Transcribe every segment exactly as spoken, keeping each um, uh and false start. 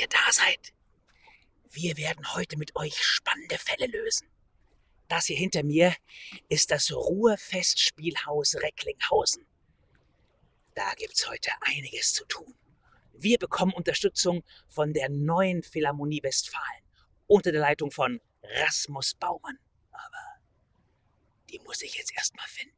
da seid. Wir werden heute mit euch spannende Fälle lösen. Das hier hinter mir ist das Ruhrfestspielhaus Recklinghausen. Da gibt's heute einiges zu tun. Wir bekommen Unterstützung von der Neuen Philharmonie Westfalen unter der Leitung von Rasmus Baumann. Aber die muss ich jetzt erstmal finden.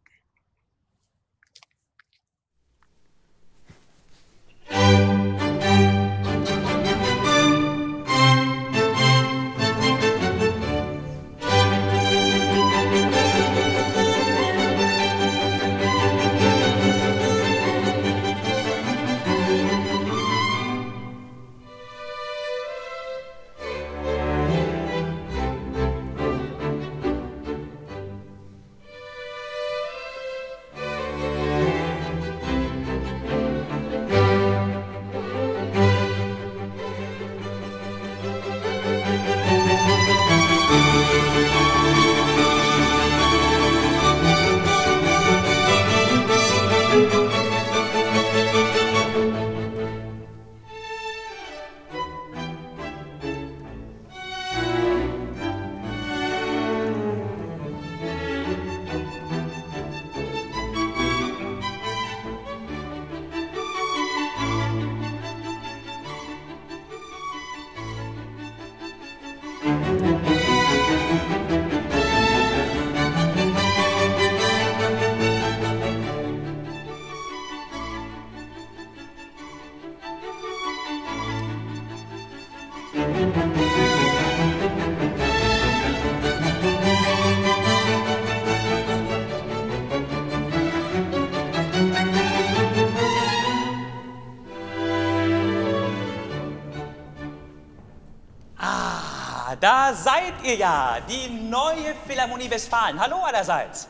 Da seid ihr ja, die Neue Philharmonie Westfalen. Hallo allerseits.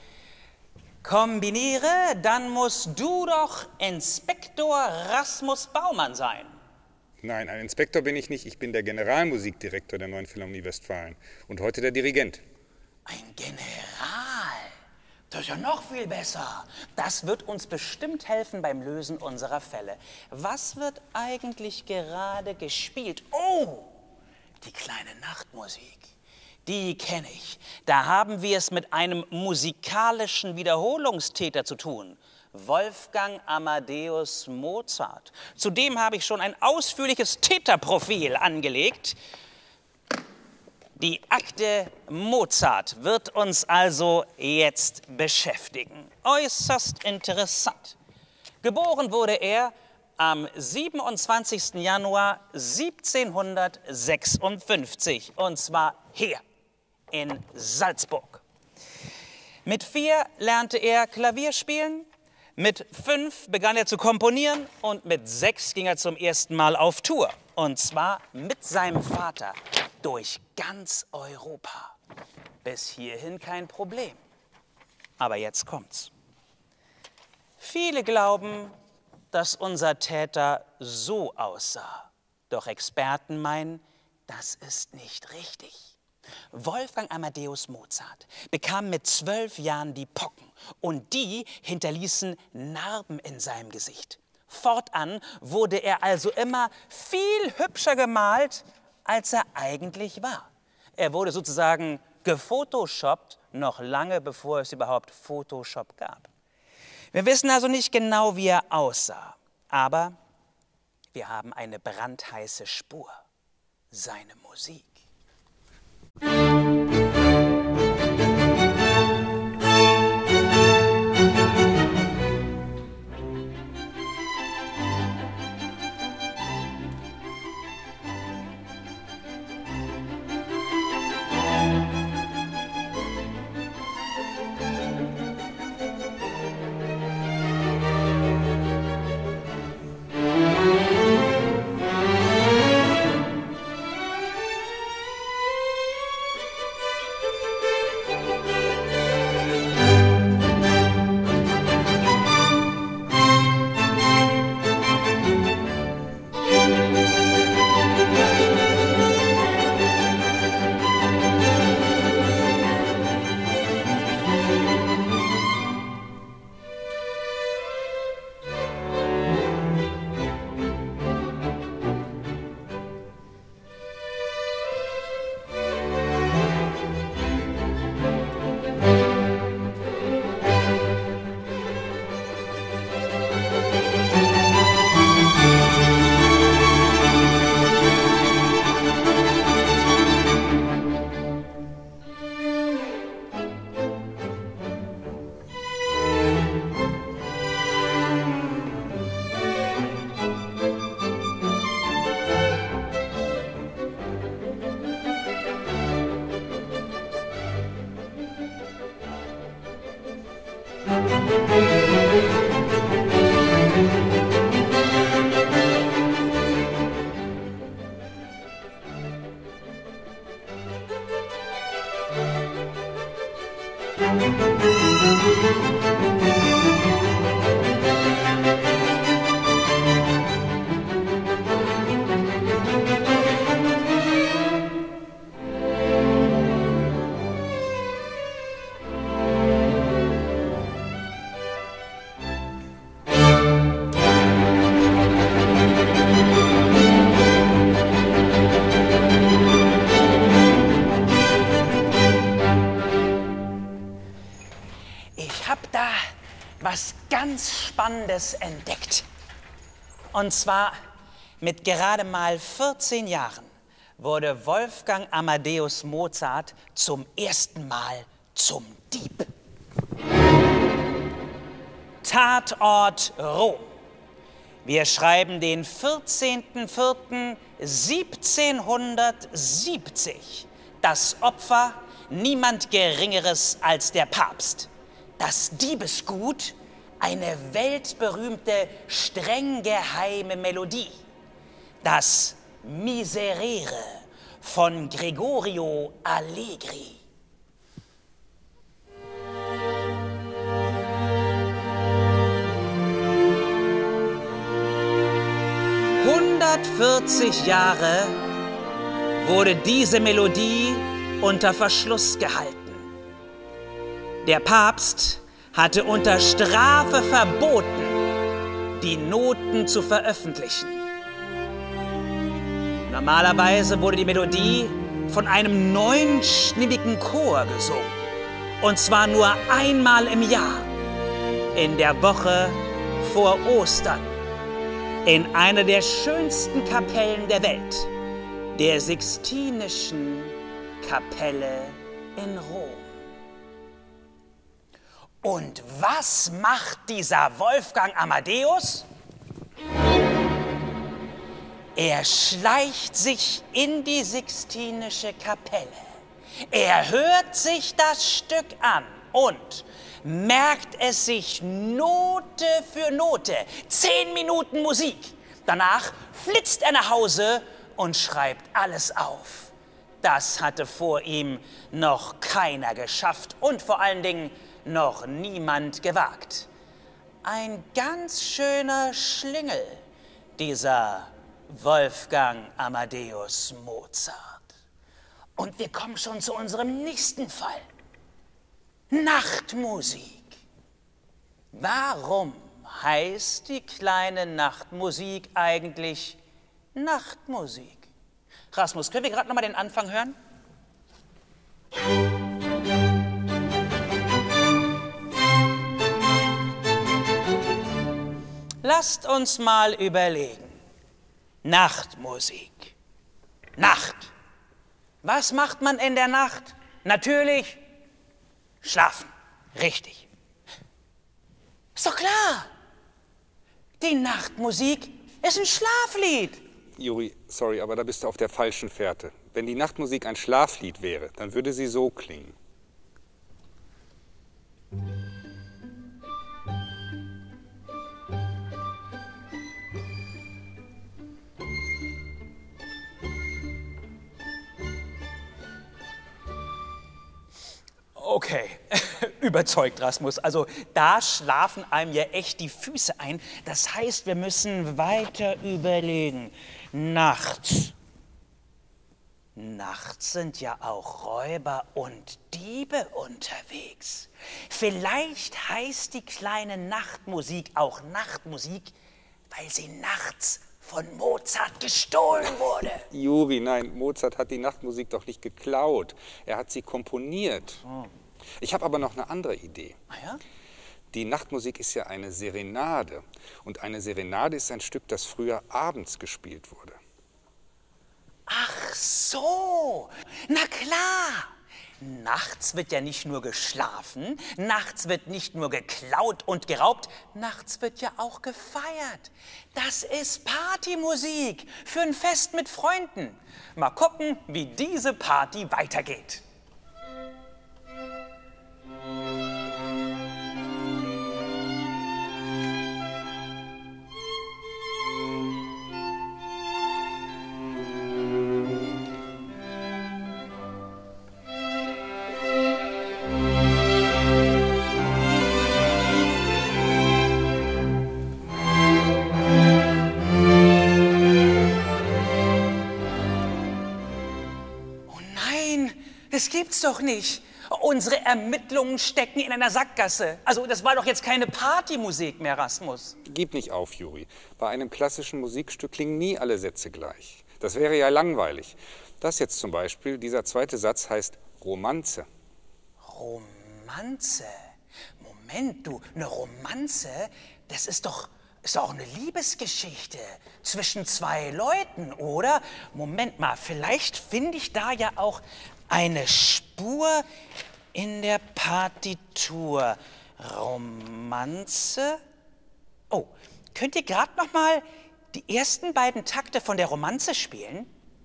Kombiniere, dann musst du doch Inspektor Rasmus Baumann sein. Nein, ein Inspektor bin ich nicht. Ich bin der Generalmusikdirektor der Neuen Philharmonie Westfalen und heute der Dirigent. Ein General? Das ist ja noch viel besser. Das wird uns bestimmt helfen beim Lösen unserer Fälle. Was wird eigentlich gerade gespielt? Oh! Die kleine Nachtmusik, die kenne ich. Da haben wir es mit einem musikalischen Wiederholungstäter zu tun. Wolfgang Amadeus Mozart. Zudem habe ich schon ein ausführliches Täterprofil angelegt. Die Akte Mozart wird uns also jetzt beschäftigen. Äußerst interessant. Geboren wurde er am siebenundzwanzigsten Januar siebzehnhundertsechsundfünfzig, und zwar hier in Salzburg. Mit vier lernte er Klavier spielen, mit fünf begann er zu komponieren und mit sechs ging er zum ersten Mal auf Tour. Und zwar mit seinem Vater durch ganz Europa. Bis hierhin kein Problem. Aber jetzt kommt's. Viele glauben, dass unser Täter so aussah. Doch Experten meinen, das ist nicht richtig. Wolfgang Amadeus Mozart bekam mit zwölf Jahren die Pocken und die hinterließen Narben in seinem Gesicht. Fortan wurde er also immer viel hübscher gemalt, als er eigentlich war. Er wurde sozusagen gefotoshoppt, noch lange bevor es überhaupt Photoshop gab. Wir wissen also nicht genau, wie er aussah, aber wir haben eine brandheiße Spur, seine Musik. Was ganz Spannendes entdeckt. Und zwar mit gerade mal vierzehn Jahren wurde Wolfgang Amadeus Mozart zum ersten Mal zum Dieb. Tatort Rom. Wir schreiben den vierzehnten vierten siebzehnhundertsiebzig. Das Opfer niemand Geringeres als der Papst. Das Diebesgut, eine weltberühmte, streng geheime Melodie. Das Miserere von Gregorio Allegri. hundertvierzig Jahre wurde diese Melodie unter Verschluss gehalten. Der Papst hatte unter Strafe verboten, die Noten zu veröffentlichen. Normalerweise wurde die Melodie von einem neunstimmigen Chor gesungen. Und zwar nur einmal im Jahr, in der Woche vor Ostern, in einer der schönsten Kapellen der Welt, der Sixtinischen Kapelle in Rom. Und was macht dieser Wolfgang Amadeus? Er schleicht sich in die Sixtinische Kapelle. Er hört sich das Stück an und merkt es sich Note für Note. Zehn Minuten Musik. Danach flitzt er nach Hause und schreibt alles auf. Das hatte vor ihm noch keiner geschafft und vor allen Dingen noch niemand gewagt. Ein ganz schöner Schlingel, dieser Wolfgang Amadeus Mozart. Und wir kommen schon zu unserem nächsten Fall. Nachtmusik. Warum heißt die kleine Nachtmusik eigentlich Nachtmusik? Rasmus, können wir gerade noch mal den Anfang hören? Lasst uns mal überlegen. Nachtmusik. Nacht. Was macht man in der Nacht? Natürlich schlafen. Richtig. Ist doch klar. Die Nachtmusik ist ein Schlaflied. Juri, sorry, aber da bist du auf der falschen Fährte. Wenn die Nachtmusik ein Schlaflied wäre, dann würde sie so klingen. Okay, überzeugt, Rasmus. Also da schlafen einem ja echt die Füße ein. Das heißt, wir müssen weiter überlegen. Nachts. Nachts sind ja auch Räuber und Diebe unterwegs. Vielleicht heißt die kleine Nachtmusik auch Nachtmusik, weil sie nachts von Mozart gestohlen wurde. Juri, nein, Mozart hat die Nachtmusik doch nicht geklaut. Er hat sie komponiert. Oh. Ich habe aber noch eine andere Idee. Ah ja? Die Nachtmusik ist ja eine Serenade. Und eine Serenade ist ein Stück, das früher abends gespielt wurde. Ach so, na klar. Nachts wird ja nicht nur geschlafen, nachts wird nicht nur geklaut und geraubt, nachts wird ja auch gefeiert. Das ist Partymusik für ein Fest mit Freunden. Mal gucken, wie diese Party weitergeht. Das gibt's doch nicht. Unsere Ermittlungen stecken in einer Sackgasse. Also das war doch jetzt keine Partymusik mehr, Rasmus. Gib nicht auf, Juri. Bei einem klassischen Musikstück klingen nie alle Sätze gleich. Das wäre ja langweilig. Das jetzt zum Beispiel, dieser zweite Satz heißt Romanze. Romanze? Moment, du, eine Romanze, das ist doch, ist doch auch eine Liebesgeschichte zwischen zwei Leuten, oder? Moment mal, vielleicht finde ich da ja auch eine Spur in der Partitur. Romanze? Oh, könnt ihr gerade noch mal die ersten beiden Takte von der Romanze spielen?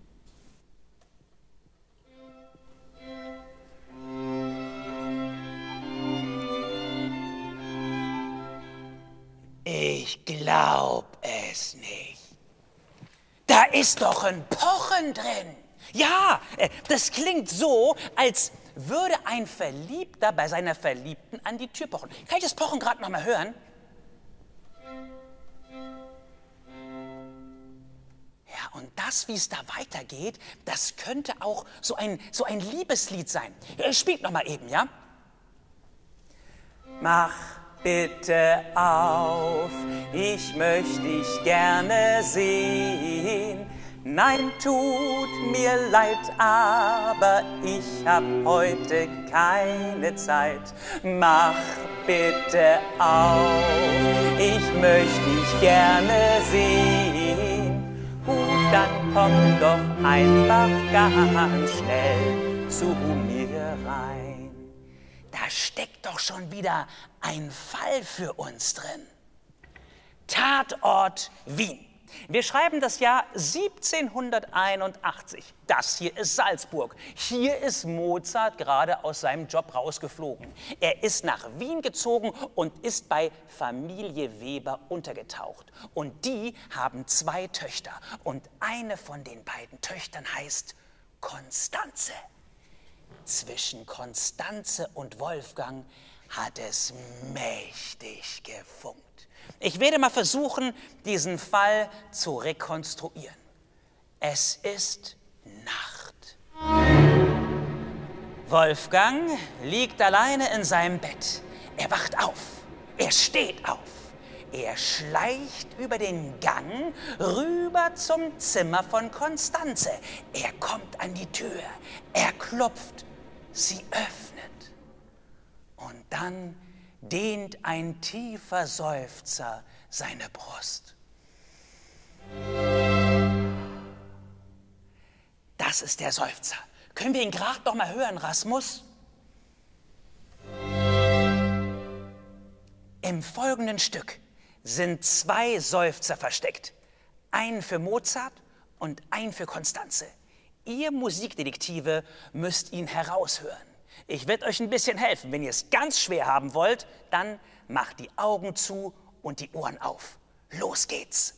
Ich glaub es nicht. Da ist doch ein Pochen drin. Ja, das klingt so, als würde ein Verliebter bei seiner Verliebten an die Tür pochen. Kann ich das Pochen gerade noch mal hören? Ja, und das, wie es da weitergeht, das könnte auch so ein, so ein Liebeslied sein. Spielt noch mal eben, ja? Mach bitte auf, ich möchte dich gerne sehen. Nein, tut mir leid, aber ich hab heute keine Zeit. Mach bitte auf, ich möchte dich gerne sehen. Gut, dann komm doch einfach ganz schnell zu mir rein. Da steckt doch schon wieder ein Fall für uns drin. Tatort Wien. Wir schreiben das Jahr siebzehnhunderteinundachtzig. Das hier ist Salzburg. Hier ist Mozart gerade aus seinem Job rausgeflogen. Er ist nach Wien gezogen und ist bei Familie Weber untergetaucht. Und die haben zwei Töchter. Und eine von den beiden Töchtern heißt Konstanze. Zwischen Konstanze und Wolfgang hat es mächtig gefunkt. Ich werde mal versuchen, diesen Fall zu rekonstruieren. Es ist Nacht. Wolfgang liegt alleine in seinem Bett. Er wacht auf. Er steht auf. Er schleicht über den Gang rüber zum Zimmer von Konstanze. Er kommt an die Tür. Er klopft. Sie öffnet. Und dann dehnt ein tiefer Seufzer seine Brust. Das ist der Seufzer. Können wir ihn gerade noch mal hören, Rasmus? Im folgenden Stück sind zwei Seufzer versteckt. Einen für Mozart und einen für Konstanze. Ihr Musikdetektive müsst ihn heraushören. Ich werde euch ein bisschen helfen. Wenn ihr es ganz schwer haben wollt, dann macht die Augen zu und die Ohren auf. Los geht's.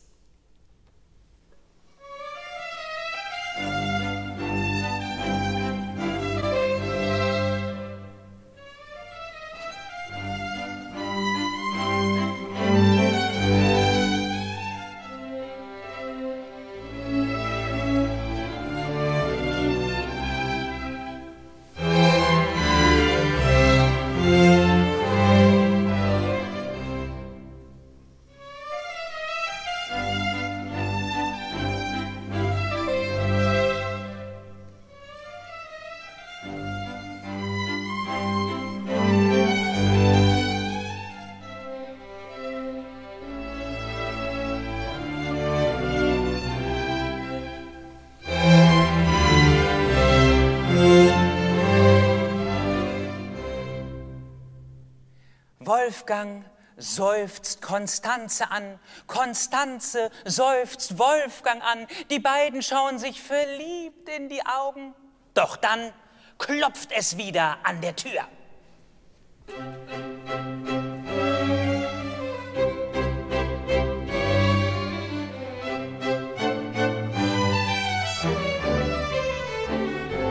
Wolfgang seufzt Konstanze an, Konstanze seufzt Wolfgang an, die beiden schauen sich verliebt in die Augen. Doch dann klopft es wieder an der Tür.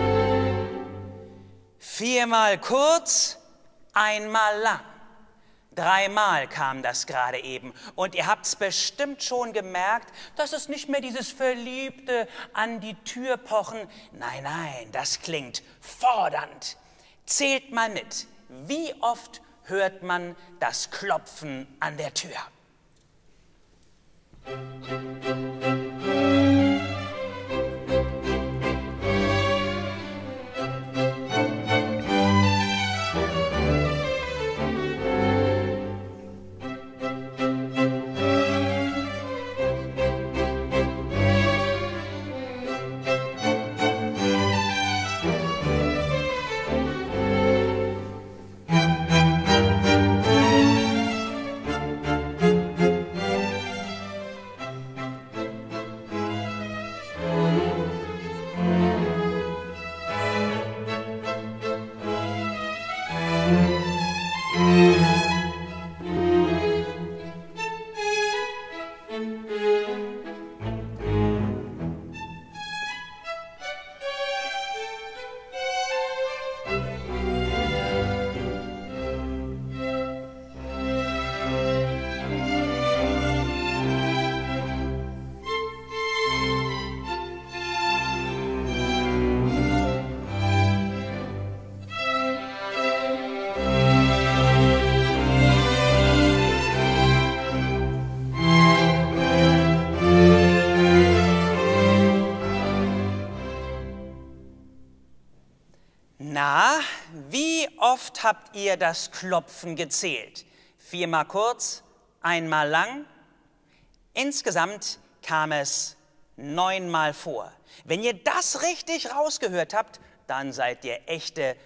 Viermal kurz, einmal lang. Dreimal kam das gerade eben. Und ihr habt's bestimmt schon gemerkt, dass es nicht mehr dieses verliebte an die Tür pochen. Nein, nein, das klingt fordernd. Zählt mal mit. Wie oft hört man das Klopfen an der Tür? Na, wie oft habt ihr das Klopfen gezählt? Viermal kurz, einmal lang? Insgesamt kam es neunmal vor. Wenn ihr das richtig rausgehört habt, dann seid ihr echte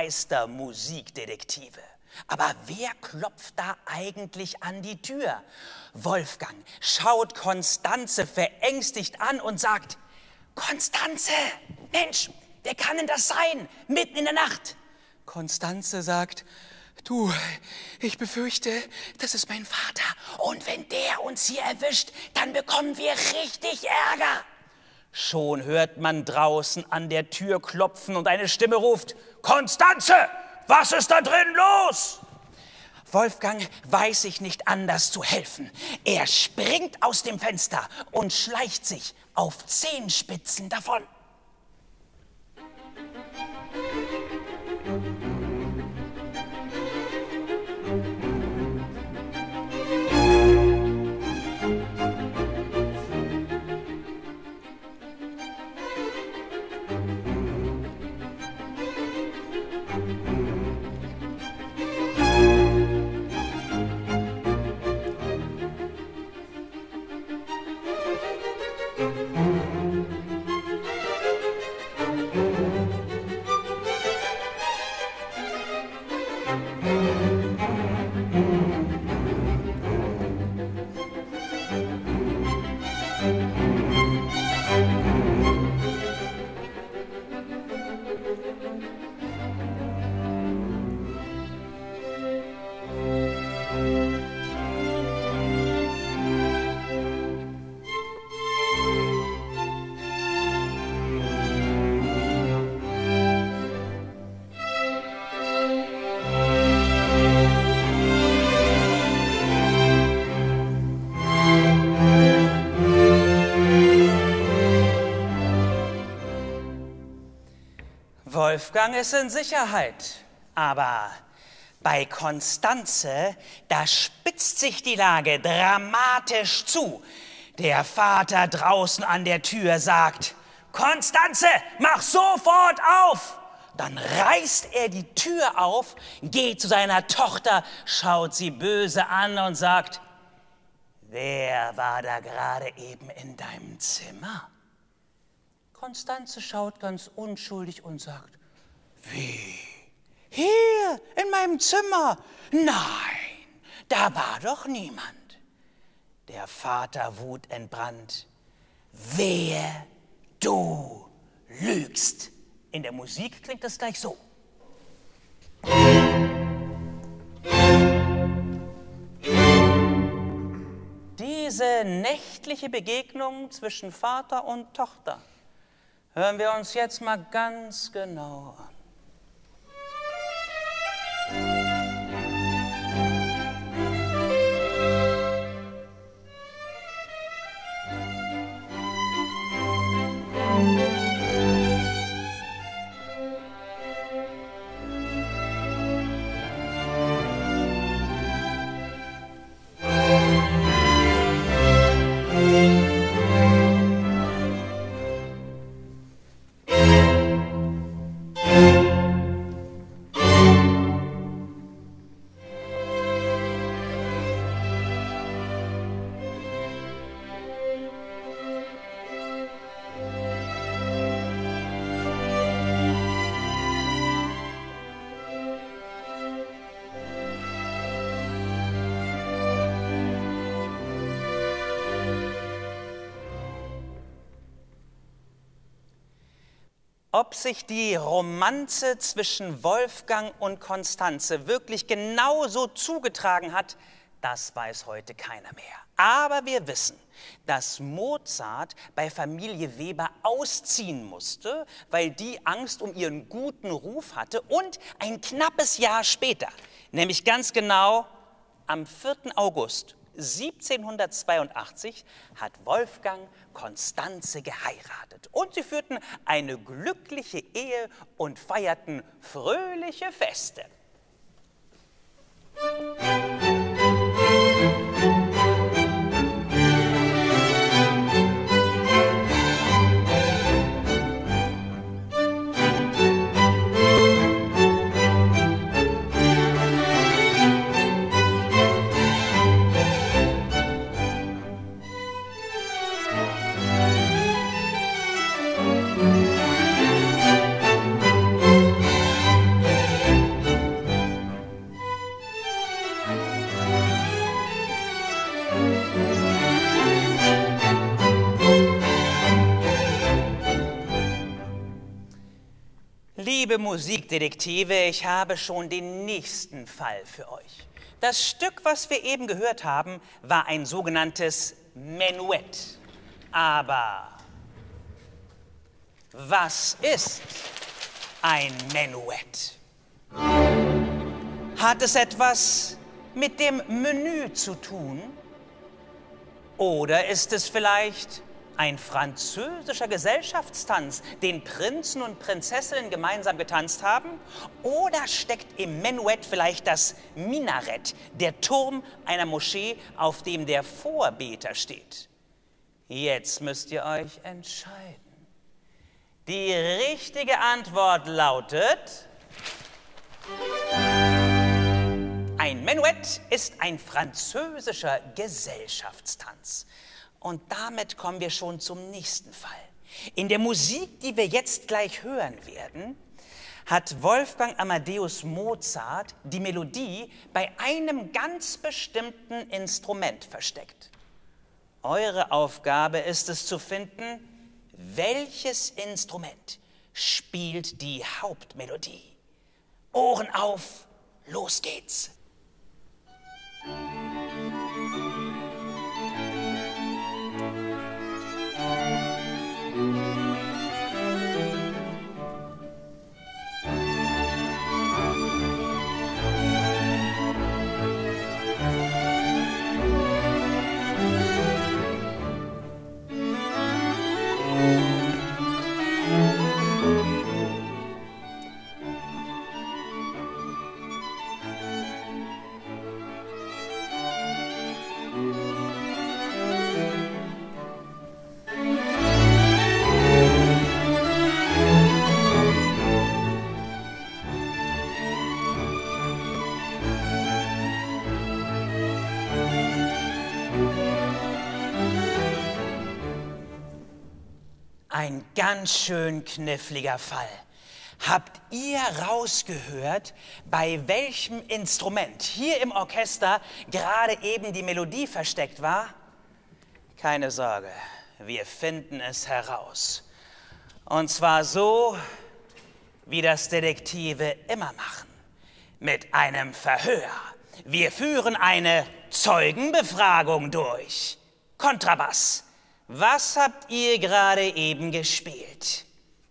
Meistermusikdetektive. Aber wer klopft da eigentlich an die Tür? Wolfgang schaut Konstanze verängstigt an und sagt: Konstanze, Mensch, wer kann denn das sein, mitten in der Nacht? Konstanze sagt: Du, ich befürchte, das ist mein Vater. Und wenn der uns hier erwischt, dann bekommen wir richtig Ärger. Schon hört man draußen an der Tür klopfen und eine Stimme ruft: Konstanze, was ist da drin los? Wolfgang weiß sich nicht anders zu helfen. Er springt aus dem Fenster und schleicht sich auf Zehenspitzen davon. Wolfgang ist in Sicherheit, aber bei Konstanze, da spitzt sich die Lage dramatisch zu. Der Vater draußen an der Tür sagt: Konstanze, mach sofort auf! Dann reißt er die Tür auf, geht zu seiner Tochter, schaut sie böse an und sagt: Wer war da gerade eben in deinem Zimmer? Konstanze schaut ganz unschuldig und sagt: Wie? Hier, in meinem Zimmer? Nein, da war doch niemand. Der Vater wutentbrannt: Wehe, du lügst. In der Musik klingt das gleich so. Diese nächtliche Begegnung zwischen Vater und Tochter hören wir uns jetzt mal ganz genau an. Ob sich die Romanze zwischen Wolfgang und Constanze wirklich genauso zugetragen hat, das weiß heute keiner mehr. Aber wir wissen, dass Mozart bei Familie Weber ausziehen musste, weil die Angst um ihren guten Ruf hatte. Und ein knappes Jahr später, nämlich ganz genau am vierten August siebzehnhundertzweiundachtzig, hat Wolfgang Constanze geheiratet. Und sie führten eine glückliche Ehe und feierten fröhliche Feste. Liebe Musikdetektive, ich habe schon den nächsten Fall für euch. Das Stück, was wir eben gehört haben, war ein sogenanntes Menuett. Aber was ist ein Menuett? Hat es etwas mit dem Menü zu tun? Oder ist es vielleicht ein französischer Gesellschaftstanz, den Prinzen und Prinzessinnen gemeinsam getanzt haben? Oder steckt im Menuett vielleicht das Minarett, der Turm einer Moschee, auf dem der Vorbeter steht? Jetzt müsst ihr euch entscheiden. Die richtige Antwort lautet: Ein Menuett ist ein französischer Gesellschaftstanz. Und damit kommen wir schon zum nächsten Fall. In der Musik, die wir jetzt gleich hören werden, hat Wolfgang Amadeus Mozart die Melodie bei einem ganz bestimmten Instrument versteckt. Eure Aufgabe ist es zu finden, welches Instrument spielt die Hauptmelodie. Ohren auf, los geht's. Ein ganz schön kniffliger Fall. Habt ihr rausgehört, bei welchem Instrument hier im Orchester gerade eben die Melodie versteckt war? Keine Sorge, wir finden es heraus. Und zwar so, wie das Detektive immer machen. Mit einem Verhör. Wir führen eine Zeugenbefragung durch. Kontrabass. Was habt ihr gerade eben gespielt?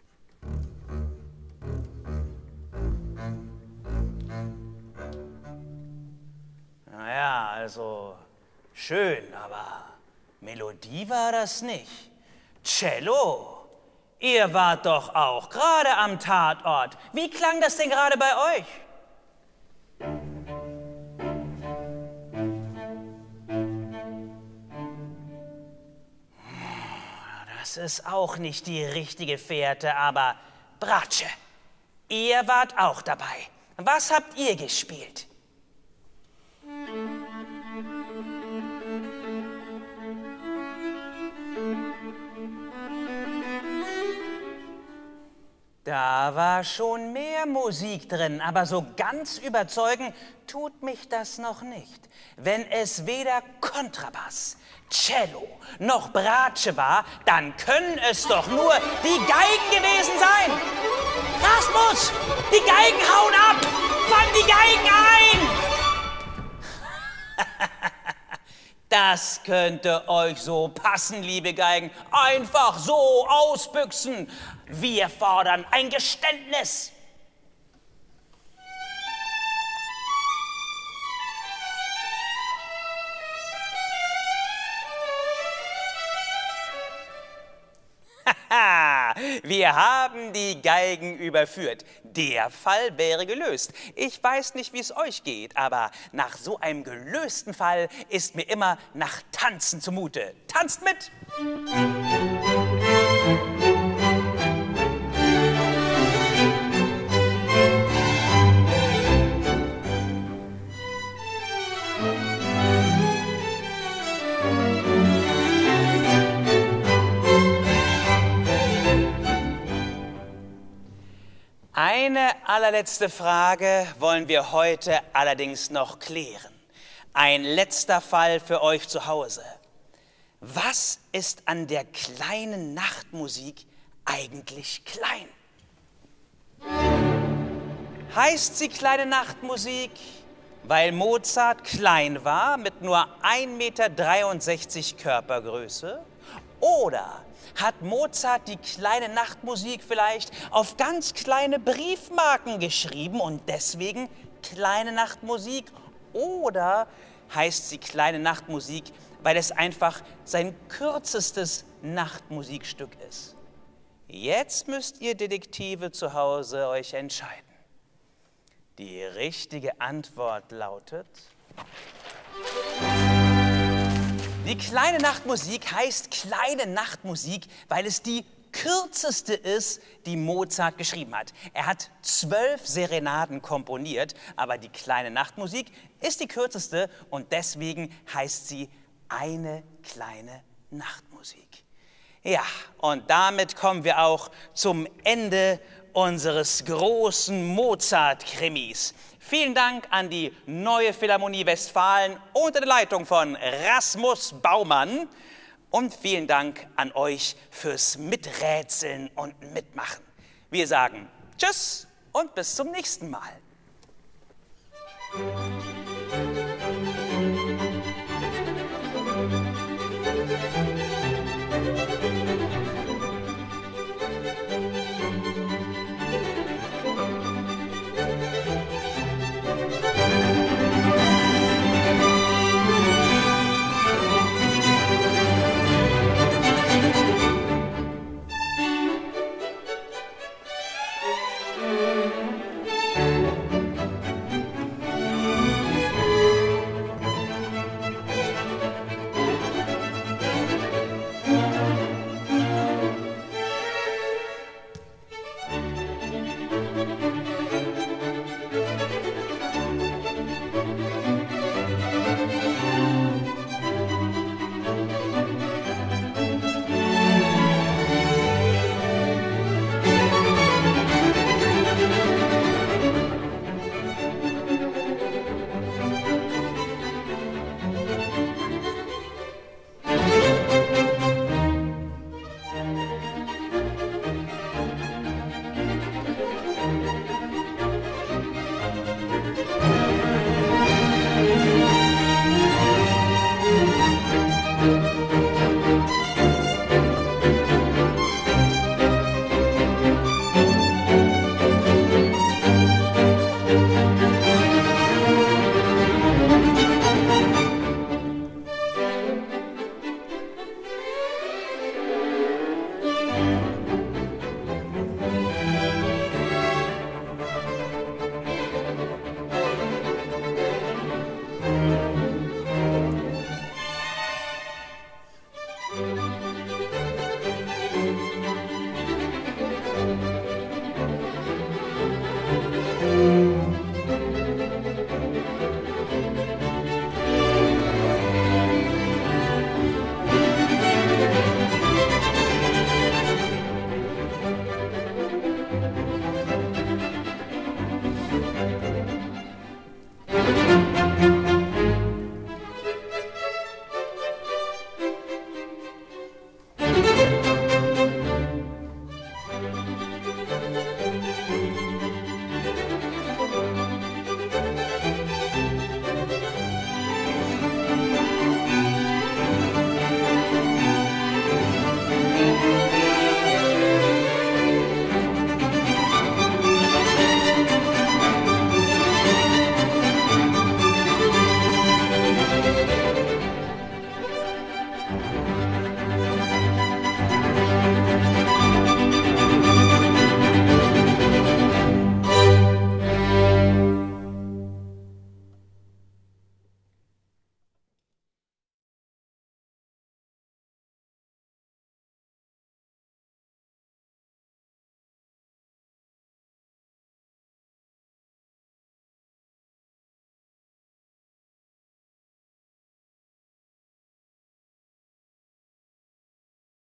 Naja, also schön, aber Melodie war das nicht. Cello, ihr wart doch auch gerade am Tatort. Wie klang das denn gerade bei euch? Das ist auch nicht die richtige Fährte, aber Bratsche, ihr wart auch dabei. Was habt ihr gespielt? Da war schon mehr Musik drin, aber so ganz überzeugen tut mich das noch nicht. Wenn es weder Kontrabass, Cello noch Bratsche war, dann können es doch nur die Geigen gewesen sein. Rasmus, die Geigen hauen ab! Fang die Geigen ein! Das könnte euch so passen, liebe Geigen. Einfach so ausbüchsen. Wir fordern ein Geständnis. Wir haben die Geigen überführt. Der Fall wäre gelöst. Ich weiß nicht, wie es euch geht, aber nach so einem gelösten Fall ist mir immer nach Tanzen zumute. Tanzt mit! Eine allerletzte Frage wollen wir heute allerdings noch klären. Ein letzter Fall für euch zu Hause. Was ist an der kleinen Nachtmusik eigentlich klein? Heißt sie kleine Nachtmusik, weil Mozart klein war mit nur ein Meter dreiundsechzig Körpergröße? Oder hat Mozart die kleine Nachtmusik vielleicht auf ganz kleine Briefmarken geschrieben und deswegen kleine Nachtmusik? Oder heißt sie kleine Nachtmusik, weil es einfach sein kürzestes Nachtmusikstück ist? Jetzt müsst ihr Detektive zu Hause euch entscheiden. Die richtige Antwort lautet: Die kleine Nachtmusik heißt kleine Nachtmusik, weil es die kürzeste ist, die Mozart geschrieben hat. Er hat zwölf Serenaden komponiert, aber die kleine Nachtmusik ist die kürzeste und deswegen heißt sie eine kleine Nachtmusik. Ja, und damit kommen wir auch zum Ende unseres großen Mozart-Krimis. Vielen Dank an die Neue Philharmonie Westfalen unter der Leitung von Rasmus Baumann. Und vielen Dank an euch fürs Miträtseln und Mitmachen. Wir sagen Tschüss und bis zum nächsten Mal.